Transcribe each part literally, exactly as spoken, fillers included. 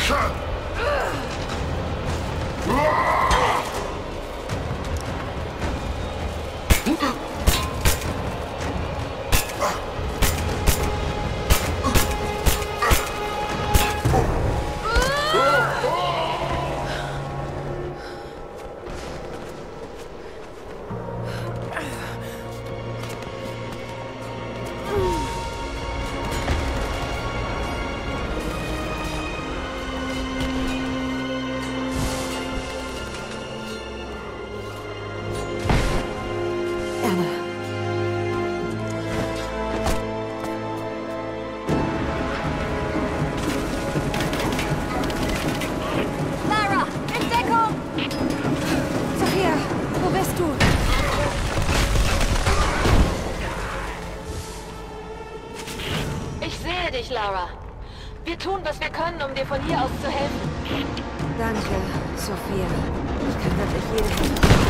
Lara. Wir tun, was wir können, um dir von hier aus zu helfen. Danke, Sophia. Ich kann wirklich jede Hilfe.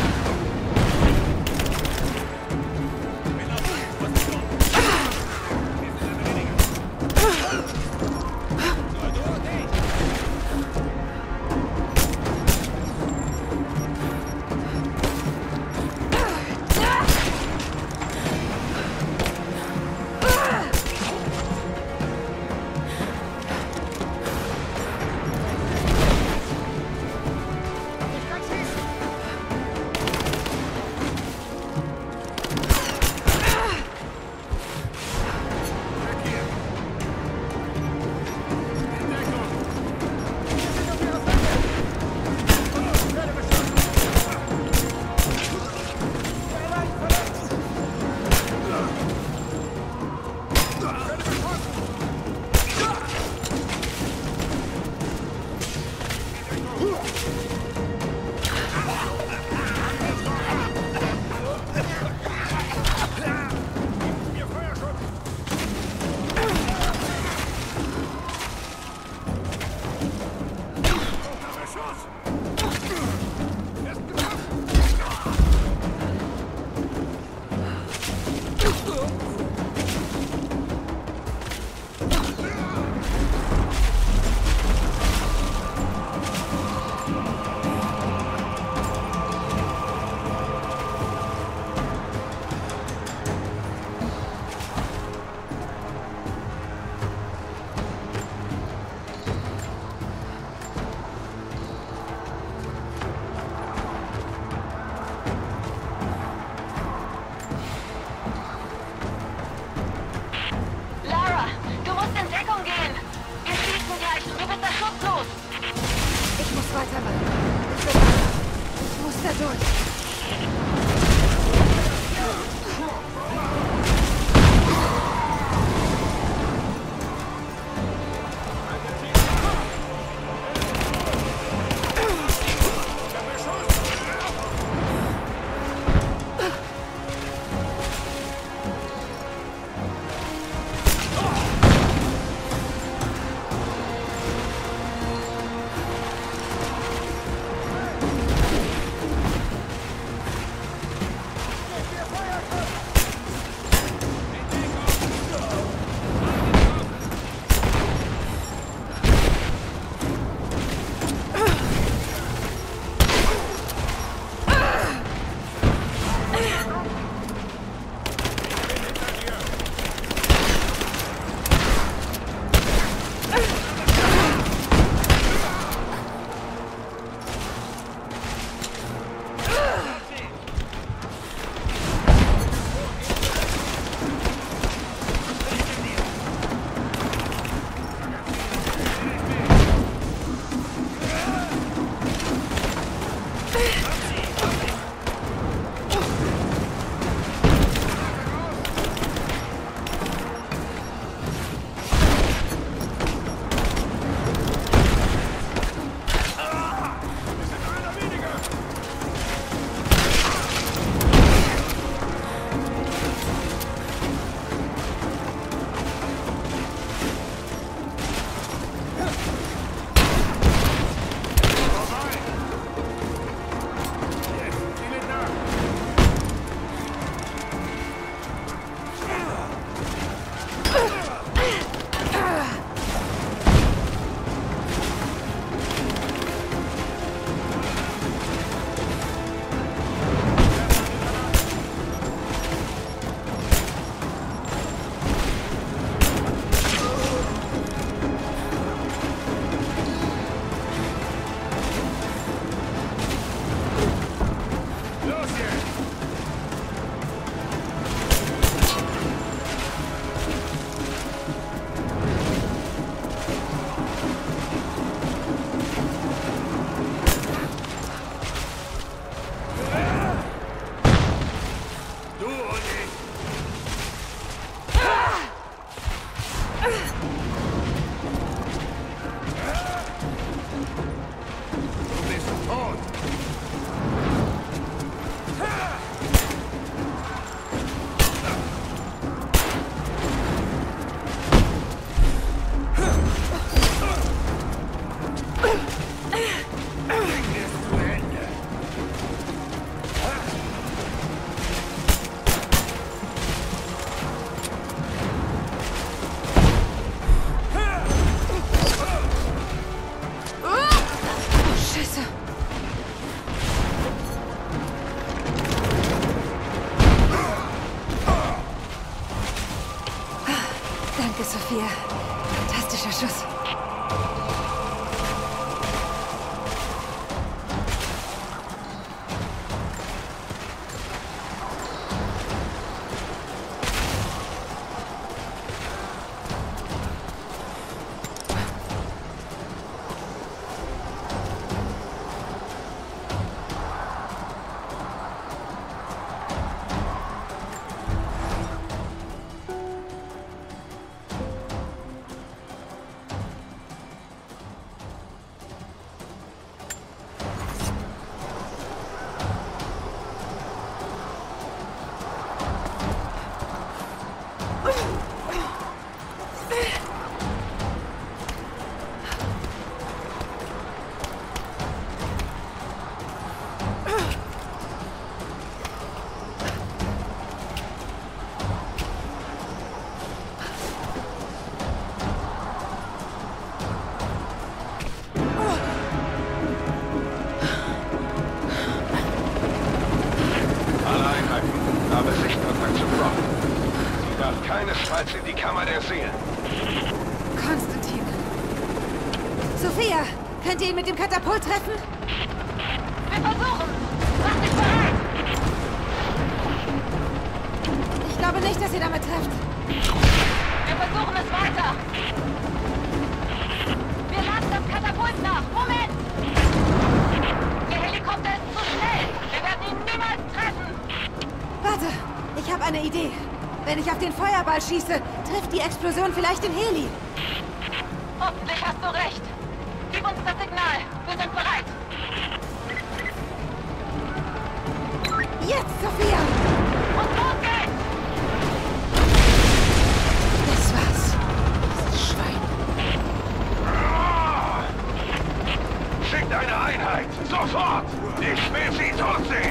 Sophia, könnt ihr ihn mit dem Katapult treffen? Wir versuchen! Mach dich bereit! Ich glaube nicht, dass ihr damit trefft. Wir versuchen es weiter! Wir laden das Katapult nach! Moment! Der Helikopter ist zu schnell! Wir werden ihn niemals treffen! Warte, ich habe eine Idee. Wenn ich auf den Feuerball schieße, trifft die Explosion vielleicht den Heli. Hoffentlich hast du recht. Gib uns das Signal. Wir sind bereit. Jetzt, Sophia! Und los geht's! Das war's. Dieses Schwein. Schickt eine Einheit! Sofort! Ich will sie tot sehen!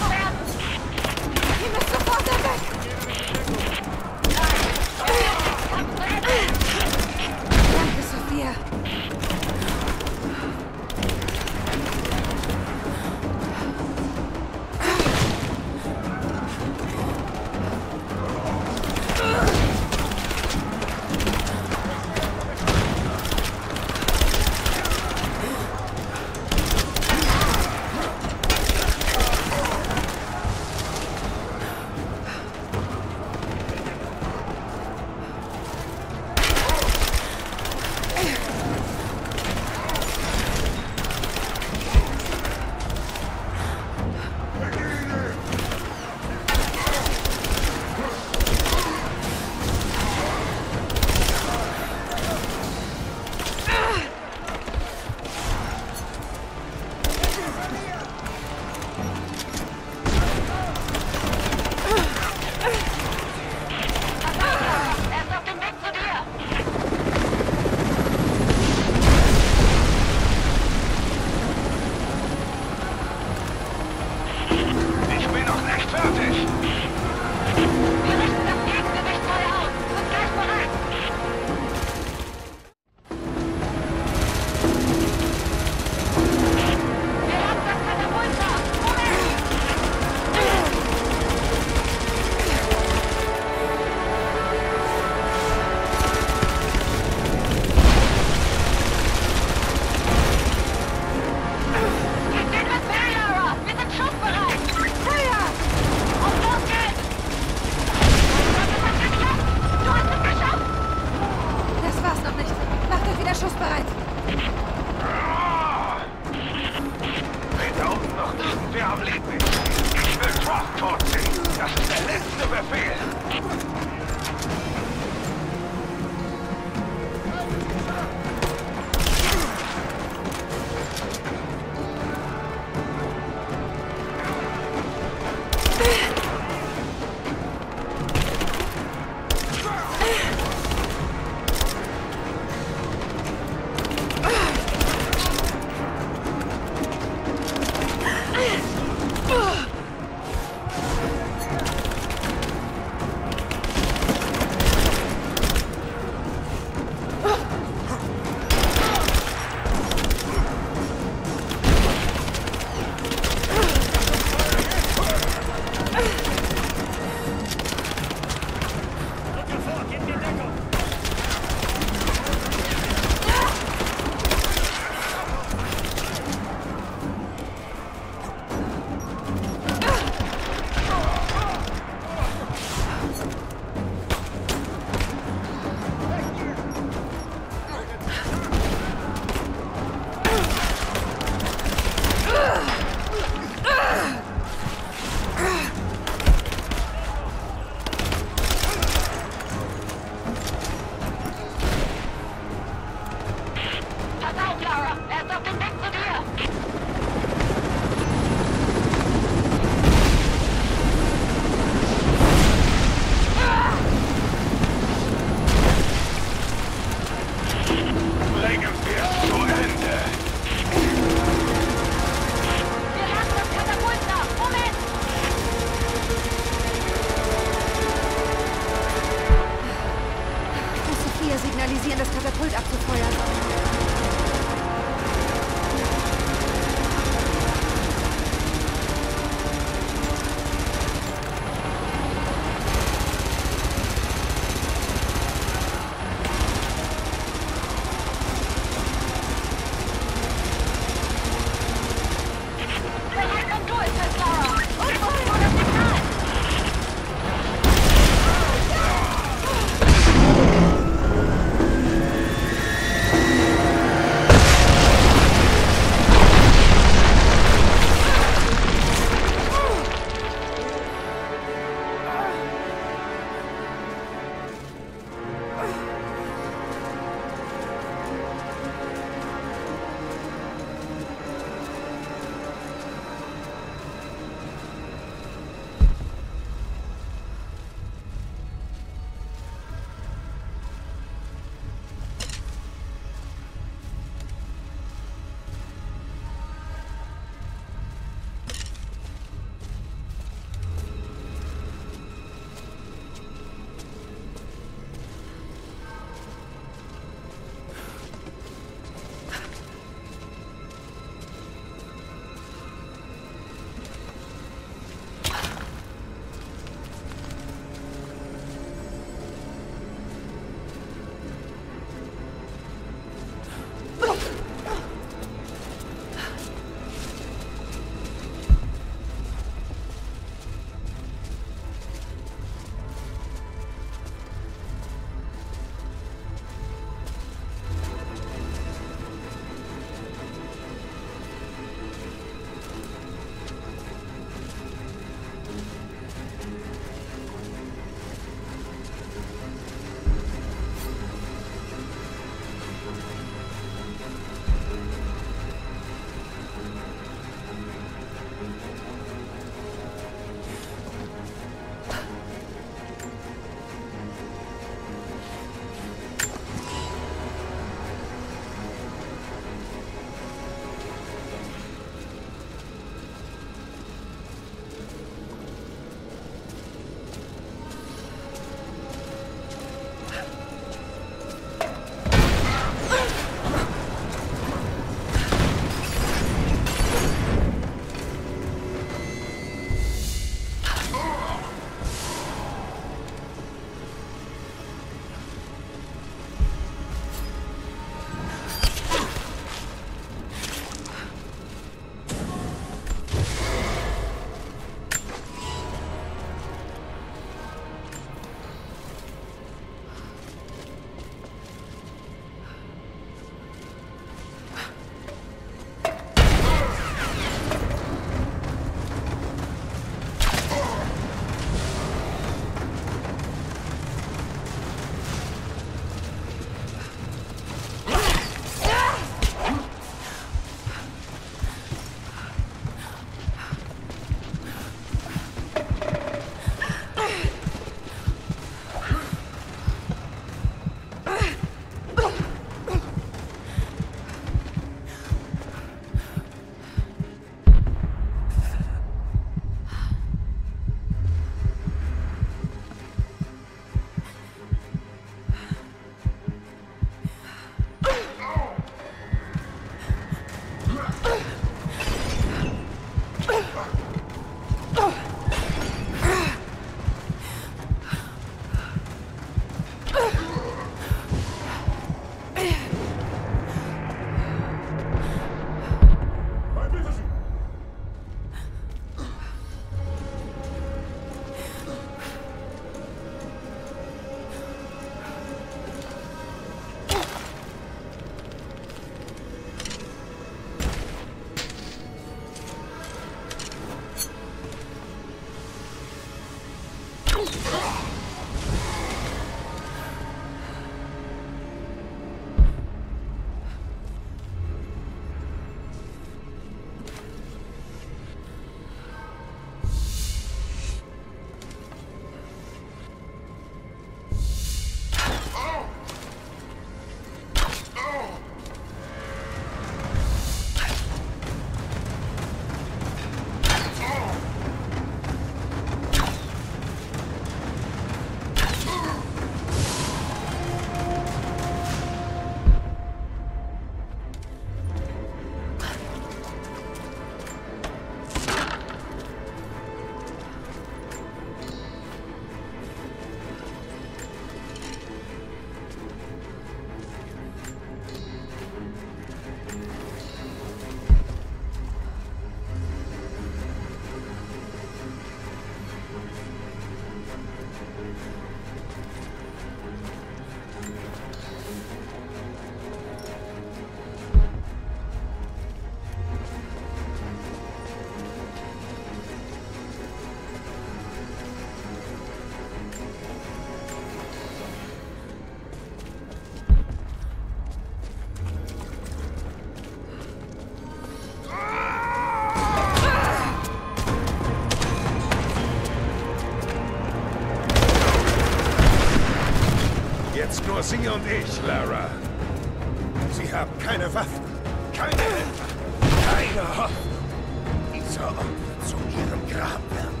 nur sie und ich, Lara. Sie haben keine Waffen, keine Helfer, keine Hoffnung. Diese Opfer zu ihrem Grab werden.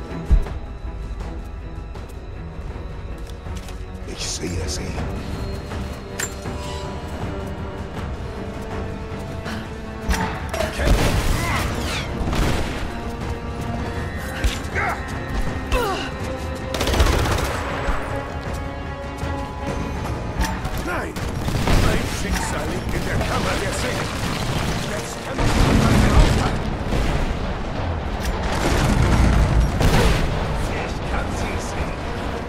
Ich sehe sie. Nein! Mein Schicksal liegt in der Kammer der Seele. Jetzt kann ich niemand mehr aufhalten. Ich kann sie sehen.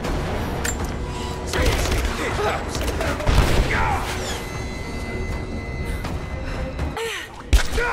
Sieh sie, ich hab sie. Ja! Ja!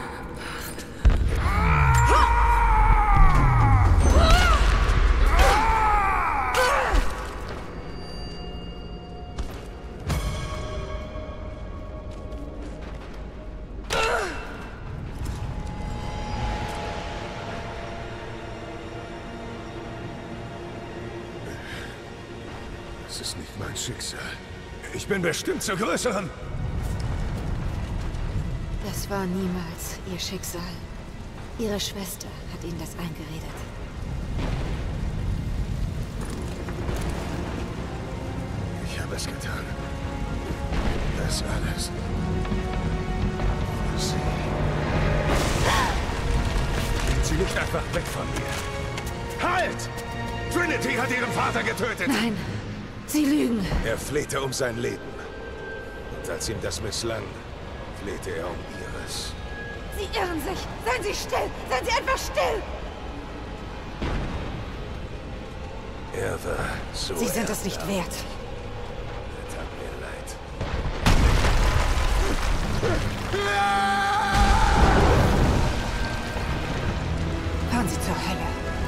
Das ist nicht mein Schicksal. Ich bin bestimmt zur Größeren. Das war niemals ihr Schicksal. Ihre Schwester hat ihnen das eingeredet. Ich habe es getan. Das alles. Für sie. Gehen Sie nicht einfach weg von mir. Halt! Trinity hat ihren Vater getötet! Nein, Sie lügen. Er flehte um sein Leben. Und als ihm das misslang, flehte er um ihres. Sie irren sich. Seien Sie still. Seien Sie einfach still. Er war so... Sie sind es nicht wert. Er tat mir leid. Fahren Sie zur Hölle.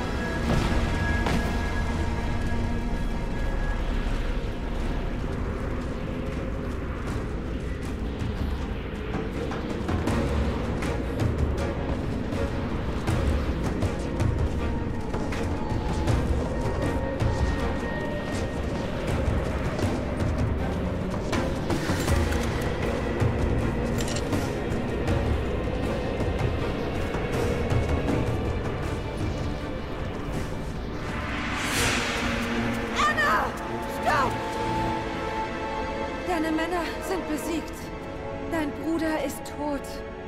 Deine Männer sind besiegt. Dein Bruder ist tot.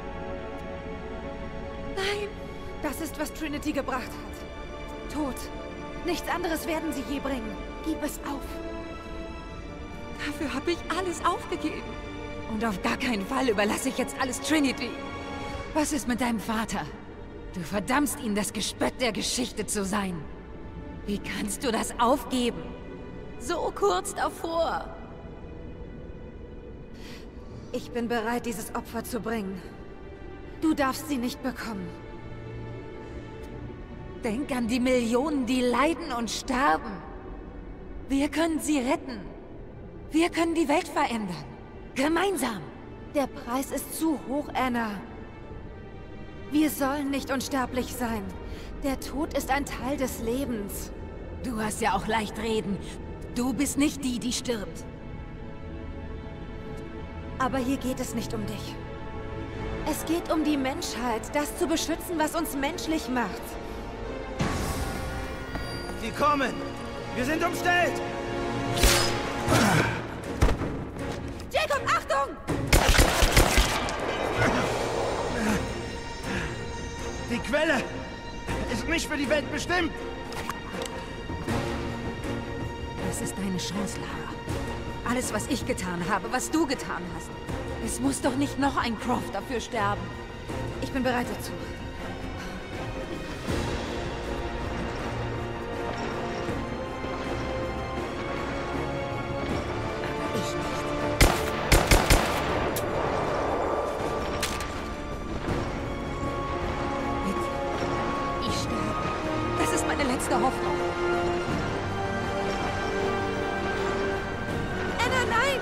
Nein! Das ist, was Trinity gebracht hat. Tod. Nichts anderes werden sie je bringen. Gib es auf. Dafür habe ich alles aufgegeben. Und auf gar keinen Fall überlasse ich jetzt alles Trinity. Was ist mit deinem Vater? Du verdammst ihn, das Gespött der Geschichte zu sein. Wie kannst du das aufgeben? So kurz davor. Ich bin bereit, dieses Opfer zu bringen. Du darfst sie nicht bekommen. Denk an die Millionen, die leiden und sterben. Wir können sie retten. Wir können die Welt verändern. Gemeinsam. Der Preis ist zu hoch, Anna. Wir sollen nicht unsterblich sein. Der Tod ist ein Teil des Lebens. Du hast ja auch leicht reden. Du bist nicht die, die stirbt. Aber hier geht es nicht um dich. Es geht um die Menschheit, das zu beschützen, was uns menschlich macht. Die kommen! Wir sind umstellt! Jacob, Achtung! Die Quelle ist nicht für die Welt bestimmt! Das ist deine Chance, Lara. Alles, was ich getan habe, was du getan hast. Es muss doch nicht noch ein Croft dafür sterben. Ich bin bereit dazu. Aber ich nicht. Bitte. Ich sterbe. Das ist meine letzte Hoffnung. Anna, nein!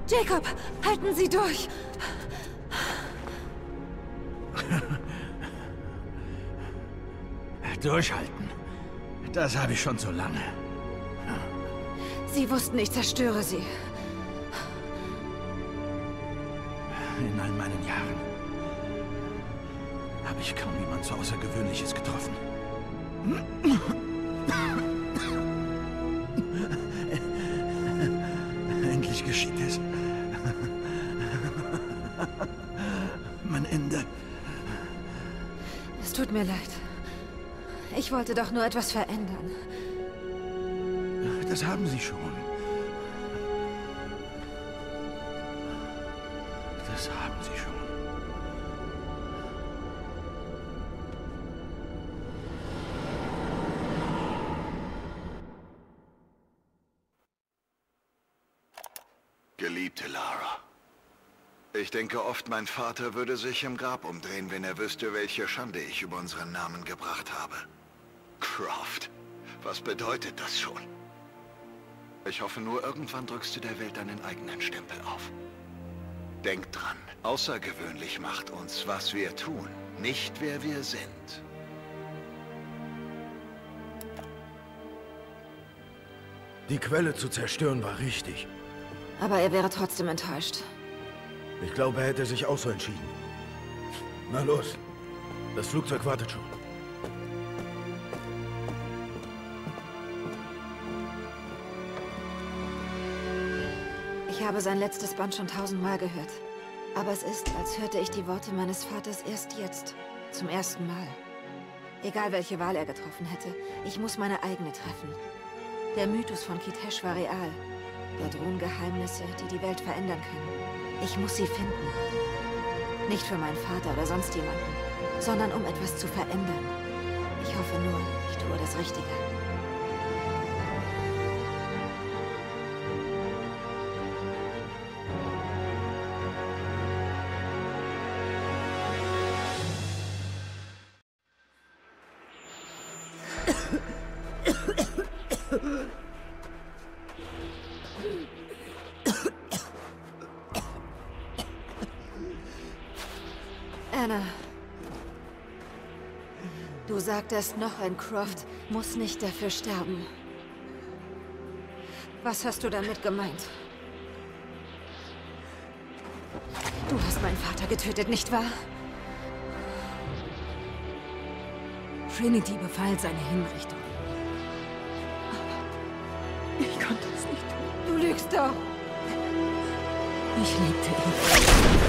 Jacob, halten Sie durch! Durchhalten. Das habe ich schon so lange. Sie wussten, ich zerstöre Sie. In all meinen Jahren habe ich kaum jemand so Außergewöhnliches getroffen. Endlich geschieht es. Mein Ende. Es tut mir leid. Ich wollte doch nur etwas verändern. Das haben Sie schon. Das haben Sie schon. Geliebte Lara. Ich denke oft, mein Vater würde sich im Grab umdrehen, wenn er wüsste, welche Schande ich über unseren Namen gebracht habe. Croft, was bedeutet das schon? Ich hoffe nur, irgendwann drückst du der Welt deinen eigenen Stempel auf. Denk dran, außergewöhnlich macht uns, was wir tun, nicht wer wir sind. Die Quelle zu zerstören war richtig. Aber er wäre trotzdem enttäuscht. Ich glaube, er hätte sich auch so entschieden. Na los, das Flugzeug wartet schon. Ich habe sein letztes Band schon tausendmal gehört. Aber es ist, als hörte ich die Worte meines Vaters erst jetzt. Zum ersten Mal. Egal welche Wahl er getroffen hätte, ich muss meine eigene treffen. Der Mythos von Kitesh war real. Da drohen Geheimnisse, die die Welt verändern können. Ich muss sie finden. Nicht für meinen Vater oder sonst jemanden, sondern um etwas zu verändern. Ich hoffe nur, ich tue das Richtige. Anna. Du sagtest, noch ein Croft muss nicht dafür sterben. Was hast du damit gemeint? Du hast meinen Vater getötet, nicht wahr? Trinity befahl seine Hinrichtung. Aber ich konnte es nicht tun. Du lügst doch! Ich liebte ihn.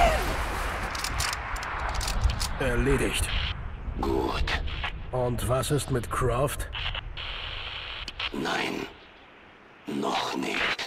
Erledigt. Gut. Und was ist mit Croft? Nein, noch nicht.